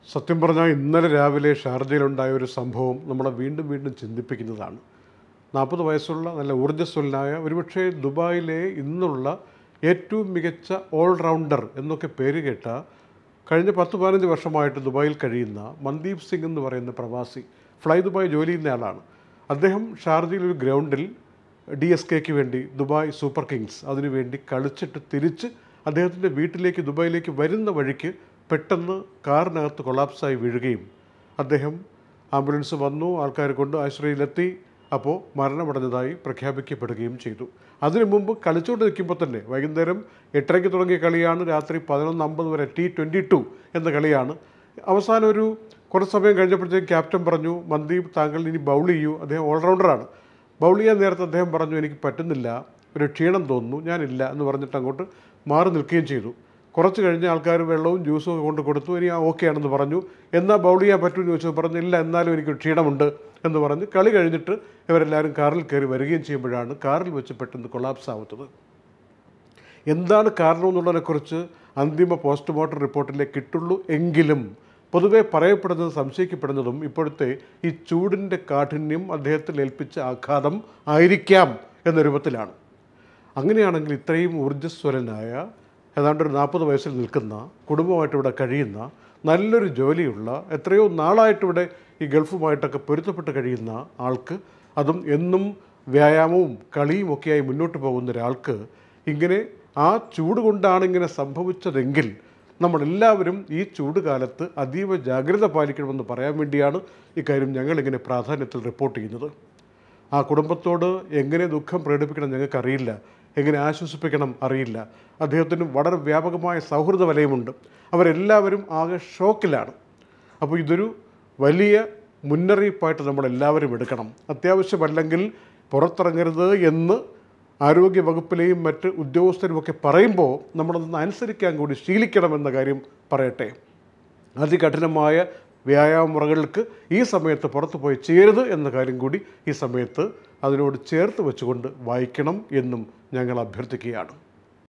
സത്യം പറഞ്ഞാൽ ഇന്നലെ രാവിലെ ഷാർജയിലുണ്ടായ ഒരു സംഭവം നമ്മളെ വീണ്ടും വീണ്ടും ചിന്തിപ്പിക്കുന്നതാണ്. 40 വയസ്സുള്ള നല്ല ഊർജ്ജസ്വലനായ ഒരുപക്ഷെ ദുബായിലെ ഇന്നുള്ള ഏറ്റവും മികച്ച ഓൾറൗണ്ടർ എന്നൊക്കെ പേര് കേട്ട കഴിഞ്ഞ 10-15 വർഷമായിട്ട് ദുബായിൽ കഴിയുന്ന മന്ദീപ് സിംഗ് എന്ന് പറയുന്ന പ്രവാസി ഫ്ലൈ ദുബായ് ജോലി ചെയ്യുന്ന ആളാണ്. അദ്ദേഹം ഷാർജയിൽ ഒരു ഗ്രൗണ്ടിൽ DSKക്ക് വേണ്ടി ദുബായ് സൂപ്പർ കിങ്സ് അതിനുവേണ്ടി കളിച്ചിട്ട് തിരിച്ച് അദ്ദേഹത്തിൻ്റെ വീട്ടിലേക്ക് ദുബായിലേക്ക് വരുന്ന വഴിക്ക് പെട്ടെന്ന് കാറിനകത്ത് കൊളാപ്സായി വീഴുകയും അദ്ദേഹം ആംബുലൻസ് വന്നു, ആൾക്കാർ കൊണ്ട് ആശുപത്രിയിലെത്തി. അപ്പോൾ മരണമടഞ്ഞതായി പ്രഖ്യാപിക്കപ്പെടുകയും ചെയ്തു. അതിനു മുമ്പ് കളിച്ചുകൊണ്ട് നിൽക്കുമ്പോൾ തന്നെ വൈകുന്നേരം 8:30 തുടങ്ങിയ കളിയാണ്, രാത്രി 11:50 വരെ T22 എന്ന കളിയാണ്. അവസാനം ഒരു കുറച്ച് സമയം കഴിഞ്ഞപ്പോഴത്തേക്കും ക്യാപ്റ്റൻ പറഞ്ഞു, മന്ദീപ് താങ്കൾ ഇനി ബൗൾ ചെയ്യൂ. അദ്ദേഹം ഓൾറൗണ്ടറാണ്. ബൗൾ ചെയ്യാൻ നേരത്തെ അദ്ദേഹം പറഞ്ഞു, എനിക്ക് പറ്റുന്നില്ല, ഒരു ക്ഷീണം തോന്നുന്നു, ഞാനില്ല എന്ന് പറഞ്ഞിട്ട് അങ്ങോട്ട് മാറി നിൽക്കുകയും ചെയ്തു. കുറച്ച് കഴിഞ്ഞ് ആൾക്കാർ വെള്ളവും ജ്യൂസും ഒക്കെ കൊണ്ട് കൊടുത്തു. ഇനി ഓക്കെ ആണെന്ന് പറഞ്ഞു. എന്നാൽ ബൗൾ ചെയ്യാൻ പറ്റുമെന്ന് ചോദിച്ചു. പറഞ്ഞില്ല, എന്നാലും എനിക്ക് ക്ഷീണമുണ്ട് എന്ന് പറഞ്ഞ് കളി കഴിഞ്ഞിട്ട് ഇവരെല്ലാവരും കാറിൽ കയറി വരികയും ചെയ്യുമ്പോഴാണ് കാറിൽ വെച്ച് പെട്ടെന്ന് കൊളാപ്സ് ആവുന്നത്. എന്താണ് കാരണമെന്നുള്ളതിനെക്കുറിച്ച് അന്തിമ പോസ്റ്റ്മോർട്ടം റിപ്പോർട്ടിലേ കിട്ടുള്ളൂ. എങ്കിലും പൊതുവെ പറയപ്പെടുന്നതും സംശയിക്കപ്പെടുന്നതും ഇപ്പോഴത്തെ ഈ ചൂടിൻ്റെ കാഠിന്യം അദ്ദേഹത്തിൽ ഏൽപ്പിച്ച ആഘാതം ആയിരിക്കാം എന്ന രൂപത്തിലാണ്. അങ്ങനെയാണെങ്കിൽ ഇത്രയും ഊർജ്ജസ്വലനായ ഏതാണ്ട് ഒരു 40 വയസ്സിൽ നിൽക്കുന്ന, കുടുംബമായിട്ട് ഇവിടെ കഴിയുന്ന, നല്ലൊരു ജോലിയുള്ള, എത്രയോ നാളായിട്ടിവിടെ ഈ ഗൾഫുമായിട്ടൊക്കെ പൊരുത്തപ്പെട്ട് കഴിയുന്ന ആൾക്ക്, അതും എന്നും വ്യായാമവും കളിയും ഒക്കെയായി മുന്നോട്ട് പോകുന്ന ഒരാൾക്ക് ഇങ്ങനെ ആ ചൂട് കൊണ്ടാണ് ഇങ്ങനെ സംഭവിച്ചതെങ്കിൽ നമ്മളെല്ലാവരും ഈ ചൂട് കാലത്ത് അതീവ ജാഗ്രത പാലിക്കണമെന്ന് പറയാൻ വേണ്ടിയാണ് ഇക്കാര്യം ഞങ്ങളിങ്ങനെ പ്രാധാന്യത്തിൽ റിപ്പോർട്ട് ചെയ്യുന്നത്. ആ കുടുംബത്തോട് എങ്ങനെ ദുഃഖം പ്രകടിപ്പിക്കണം ഞങ്ങൾക്കറിയില്ല, എങ്ങനെ ആശ്വസിപ്പിക്കണം അറിയില്ല. അദ്ദേഹത്തിന് വളരെ വ്യാപകമായ സൗഹൃദ വലയമുണ്ട്. അവരെല്ലാവരും ആകെ ഷോക്കിലാണ്. അപ്പോൾ ഇതൊരു വലിയ മുന്നറിയിപ്പായിട്ട് നമ്മളെല്ലാവരും എടുക്കണം. അത്യാവശ്യമല്ലെങ്കിൽ പുറത്തിറങ്ങരുത് എന്ന് ആരോഗ്യ വകുപ്പിലെയും മറ്റ് ഉദ്യോഗസ്ഥരുമൊക്കെ പറയുമ്പോൾ നമ്മളതൊന്ന് അനുസരിക്കാൻ കൂടി ശീലിക്കണമെന്ന കാര്യം പറയട്ടെ. അതികഠിനമായ വ്യായാമ മുറകൾക്ക് ഈ സമയത്ത് പുറത്തു പോയി ചെയ്യരുത് എന്ന കാര്യം കൂടി ഈ സമയത്ത് അതിനോട് ചേർത്ത് വെച്ചുകൊണ്ട് വായിക്കണം എന്നും ഞങ്ങൾ അഭ്യർത്ഥിക്കുകയാണ്.